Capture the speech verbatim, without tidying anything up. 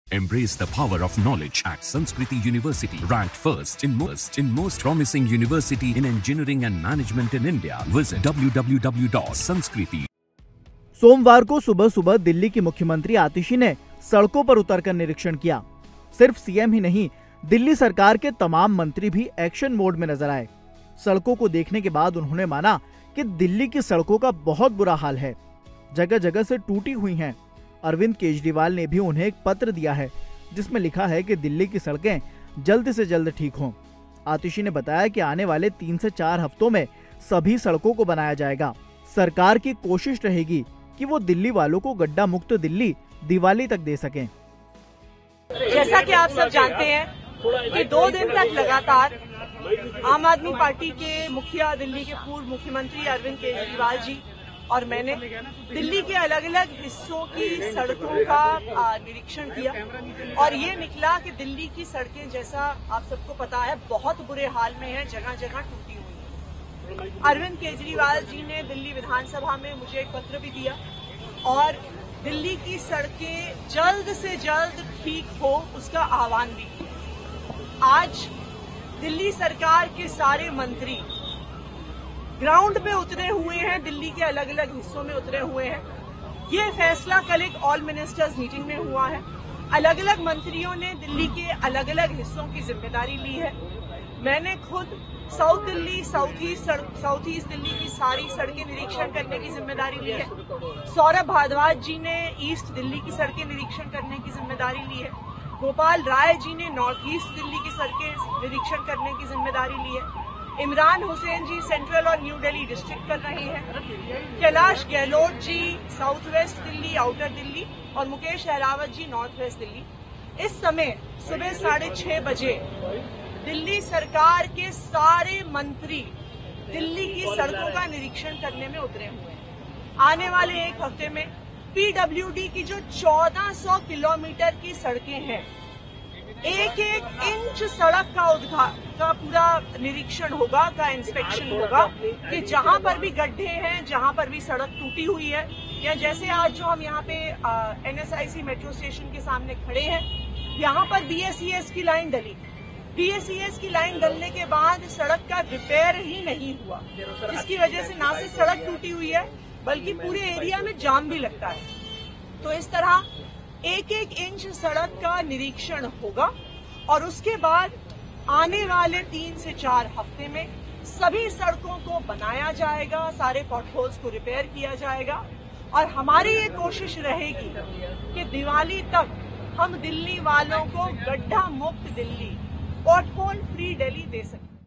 Embrace the power of knowledge at Sanskriti University, ranked first in most in most promising university in engineering and management in India. Visit w w w dot sanskriti. सोमवार को सुबह सुबह दिल्ली की मुख्यमंत्री आतिशी ने सड़कों पर उतरकर निरीक्षण किया। सिर्फ सीएम ही नहीं, दिल्ली सरकार के तमाम मंत्री भी एक्शन मोड में नजर आए। सड़कों को देखने के बाद उन्होंने माना कि दिल्ली की सड़कों का बहुत बुरा हाल है, जगह जगह से टूटी हुई हैं। अरविंद केजरीवाल ने भी उन्हें एक पत्र दिया है जिसमें लिखा है कि दिल्ली की सड़कें जल्द से जल्द ठीक हों। आतिशी ने बताया कि आने वाले तीन से चार हफ्तों में सभी सड़कों को बनाया जाएगा। सरकार की कोशिश रहेगी कि वो दिल्ली वालों को गड्ढा मुक्त दिल्ली दिवाली तक दे सकें। जैसा कि आप सब जानते हैं कि दो दिन तक लगातार आम आदमी पार्टी के मुखिया, दिल्ली के पूर्व मुख्यमंत्री अरविंद केजरीवाल जी और मैंने दिल्ली के अलग अलग हिस्सों की सड़कों का निरीक्षण किया और ये निकला कि दिल्ली की सड़कें, जैसा आप सबको पता है, बहुत बुरे हाल में हैं, जगह जगह टूटी हुई हैं। अरविंद केजरीवाल जी ने दिल्ली विधानसभा में मुझे एक पत्र भी दिया और दिल्ली की सड़कें जल्द से जल्द ठीक हो उसका आह्वान भी किया। आज दिल्ली सरकार के सारे मंत्री ग्राउंड पे उतरे हुए हैं, दिल्ली के अलग अलग हिस्सों में उतरे हुए हैं। ये फैसला कल एक ऑल मिनिस्टर्स मीटिंग में हुआ है। अलग अलग मंत्रियों ने दिल्ली के अलग अलग हिस्सों की जिम्मेदारी ली है। मैंने खुद south Delhi, south east south east Delhi की सारी सड़कें निरीक्षण करने की जिम्मेदारी ली है। सौरभ भारद्वाज जी ने ईस्ट दिल्ली की सड़कें निरीक्षण करने की जिम्मेदारी ली है। गोपाल राय जी ने नॉर्थ ईस्ट दिल्ली की सड़कें निरीक्षण करने की जिम्मेदारी ली है। इमरान हुसैन जी सेंट्रल और न्यू दिल्ली डिस्ट्रिक्ट कर रहे हैं। Kailash Gahlot ji south west Delhi, outer Delhi और मुकेश अहलावत जी नॉर्थ वेस्ट दिल्ली। इस समय सुबह साढ़े छह बजे दिल्ली सरकार के सारे मंत्री दिल्ली की सड़कों का निरीक्षण करने में उतरे हुए हैं। आने वाले एक हफ्ते में पीडब्ल्यूडी की जो चौदह सौ किलोमीटर की सड़कें हैं, एक एक इंच सड़क का उद्घाटन का पूरा निरीक्षण होगा, का इंस्पेक्शन होगा कि जहां पर भी गड्ढे हैं, जहां पर भी सड़क टूटी हुई है, या जैसे आज जो हम यहाँ पे एनएसआईसी मेट्रो स्टेशन के सामने खड़े हैं, यहाँ पर बीएसईएस की लाइन डली। बीएसईएस की लाइन डलने के बाद सड़क का रिपेयर ही नहीं हुआ, जिसकी वजह से ना सिर्फ सड़क टूटी हुई है बल्कि पूरे एरिया में जाम भी लगता है। तो इस तरह एक एक इंच सड़क का निरीक्षण होगा और उसके बाद आने वाले तीन से चार हफ्ते में सभी सड़कों को बनाया जाएगा, सारे पॉटहोल्स को रिपेयर किया जाएगा और हमारी ये कोशिश रहेगी कि दिवाली तक हम दिल्ली वालों को गड्ढा मुक्त दिल्ली, पॉटहोल फ्री दिल्ली दे सकें।